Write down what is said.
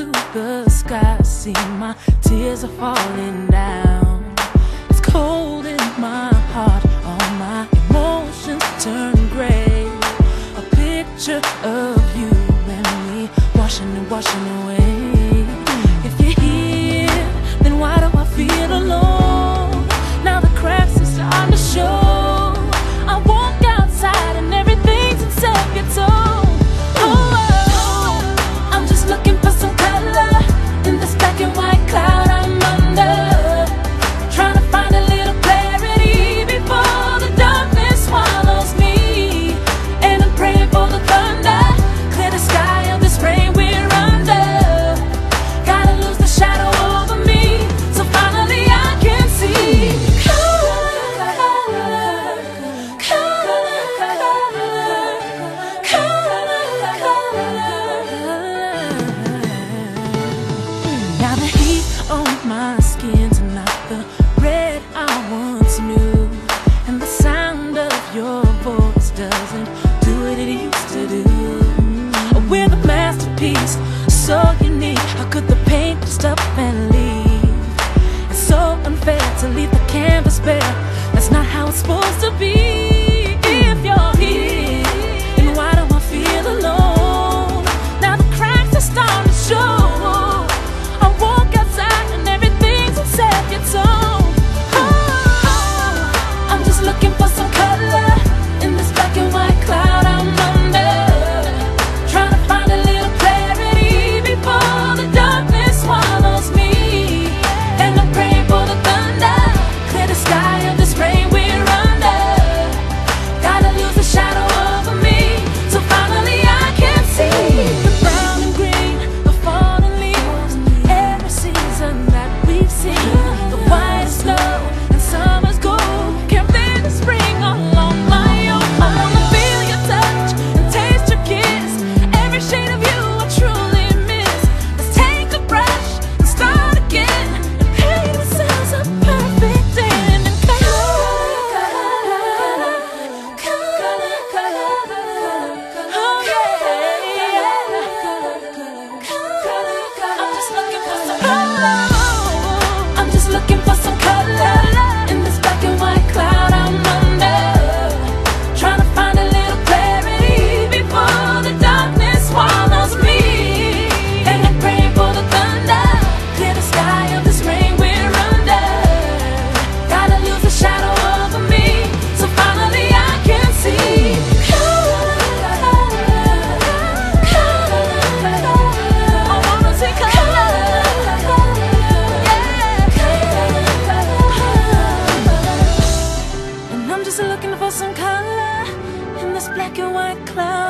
to the sky, see my tears are falling down. It's cold in my heart, all my emotions turn gray. A picture of you and me, washing and washing away. If you're here, then why do I feel alone? Now the cracks are starting to show. I walk outside and everything's in sepia tone. Oh, I'm just looking for some color in this black and white cloud I'm under. Trying to find a little clarity before the darkness swallows me. And I'm praying for the thunder, clear the sky of this rain we're under. Gotta lose the shadow over me, so finally I can see now the heat on my skin's not the red I once knew, and the sound of your voice doesn't do what it used to do. We're the masterpiece, so unique. How could the paint just up and leave? It's so unfair to leave the canvas bare. That's not how it's supposed to be. If you're here, then why do I feel alone? Now the cracks are starting to show. I walk outside and everything's in sepia tone. Oh, I'm just looking for some color in this black and white cloud I'm under. Trying to find a little clarity before the darkness swallows me. And I'm praying for the thunder, clear the sky of this rain we're under. Gotta lose the shadow over me, so finally I can see the brown and green, the fallen leaves, every season that we've seen. The white snow and summer's gold, can't bear the spring all on my own. I wanna feel your touch and taste your kiss, every shade of you I truly miss. Let's take a brush and start again, and paint ourselves a perfect end. And oh yeah, I'm just looking for some color. I'm just looking for some color in this black and white cloud I'm under. Trying to find a little clarity before the darkness swallows me. And I'm praying for the thunder, clear the sky of this rain we're under. Gotta lose the shadow over me, so finally I can see I wanna see color. And I'm just looking for some color in this black and white cloud